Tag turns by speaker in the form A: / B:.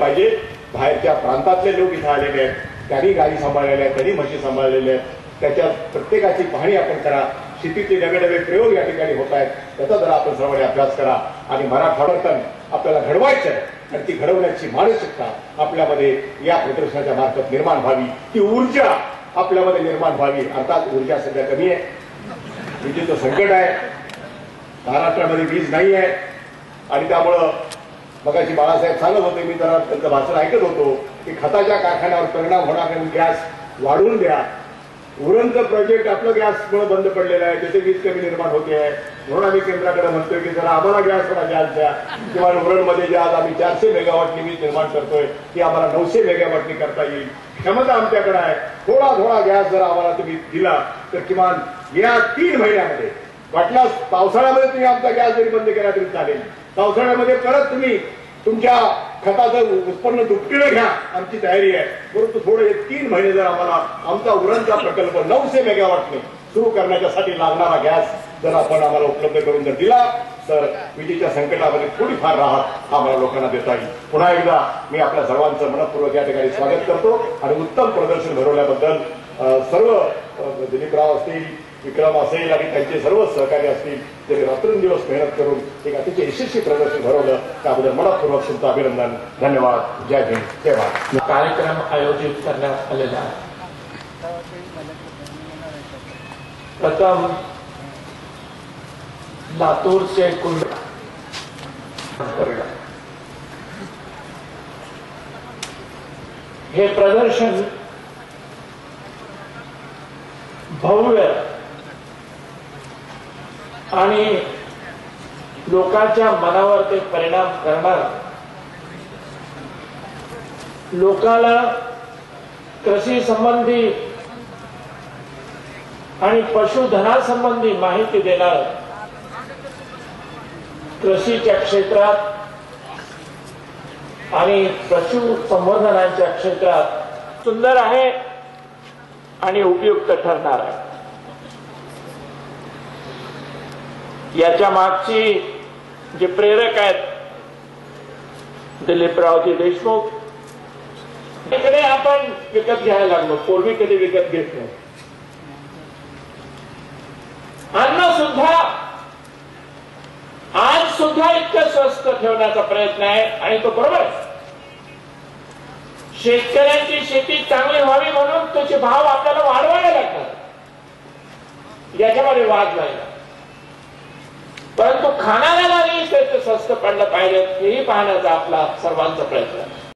A: पाहिजे। बाहेरच्या प्रांतातले लोक इथे आलेले आहेत, त्यांनी गाडी सांभाळलेल्या आहेत, त्यांनी म्हशी सांभाळलेल्या आहेत, त्याच्या प्रत्येकाची पाहणी आपण करा। शेतीतले नवे नवे प्रयोग या ठिकाणी होत आहेत, त्याचा जरा आपण सर्वांनी अभ्यास करा आणि मराठवाड्यातून आपल्याला घडवायचं आहे आणि ती घडवण्याची मानसिकता आपल्यामध्ये या प्रदर्शनाच्या मार्फत निर्माण व्हावी, ती ऊर्जा आपल्यामध्ये निर्माण व्हावी। अर्थात ऊर्जा सध्या कमी आहे, विजेचं संकट आहे, महाराष्ट्रामध्ये वीज नाही आहे आणि त्यामुळं मगाशी बाळासाहेब सांगत होते, मी जरा त्यांचं भाषण ऐकत होतो की खताच्या कारखान्यावर परिणाम होणार नाही, गॅस वाढवून द्या। उरणचं प्रोजेक्ट आपलं गॅसमुळे बंद पडलेलं आहे, त्याचे वीज कमी निर्माण होते आहे, म्हणून आम्ही केंद्राकडे म्हणतोय की जरा आम्हाला गॅस द्या किंवा उरणमध्ये जे आज आम्ही 400 मेगावॉटनी वीज निर्माण करतोय ती आम्हाला 900 मेगावॉटनी करता येईल, क्षमता आमच्याकडे आहे। थोडा थोडा गॅस जर आम्हाला तुम्ही दिला तर किमान या 3 महिन्यामध्ये, वाटल्यास पावसाळ्यामध्ये तुम्ही आमचा गॅस जरी बंद केला तरी चालेल, पावसाळ्यामध्ये परत तुम्ही तुमच्या खताचं उत्पन्न दुपटीनं घ्या, आमची तयारी आहे। परंतु थोडे 3 महिने जर आम्हाला आमचा उरणचा प्रकल्प 900 मेगावॉटने सुरू करण्यासाठी लागणारा गॅस जर आपण आम्हाला उपलब्ध करून जर दिला तर विजेच्या संकटामध्ये थोडीफार राहत आम्हाला लोकांना देता येईल। पुन्हा एकदा मी आपल्या सर्वांचं मनपूर्वक या ठिकाणी स्वागत करतो आणि उत्तम प्रदर्शन भरवल्याबद्दल सर्व दिलीपराव असतील, विक्रम असेल आणि त्यांचे सर्व सहकारी असतील, जे रात्रंदिवस मेहनत करून एक अतिशय यशस्वी प्रदर्शन भरवलं, त्याबद्दल मनपूर्वक तुमचं अभिनंदन, धन्यवाद, जय हिंद, जय भारत।
B: कार्यक्रम आयोजित करण्यात आलेला आहे। प्रथम लातूरचे हे प्रदर्शन भव्य आणि लोकांच्या मनावर ते परिणाम करणार, लोकांना कृषी संबंधी आणि पशुधनासंबंधी माहिती देणार, कृषीच्या क्षेत्रात आणि पशुसंवर्धनाच्या क्षेत्रात सुंदर आहे आणि उपयुक्त ठरणार आहे। याच्या मागची जे प्रेरक आहेत दिलीपरावजी देशमुख, इकडे आपण विकत घ्यायला लागलो, पूर्वी कधी विकत घेत नाही। अन्न सुद्धा आज सुद्धा इतकं स्वस्त ठेवण्याचा प्रयत्न आहे आणि तो बरोबर आहे। शेतकऱ्यांची शेती चांगली व्हावी म्हणून त्याचे भाव आपल्याला वाढवावे लागतात, याच्यामध्ये वाद नाही, परंतु खाणाऱ्यालाही त्याचं स्वस्त पडलं पाहिजे हेही पाहण्याचा आपला सर्वांचा प्रयत्न आहे।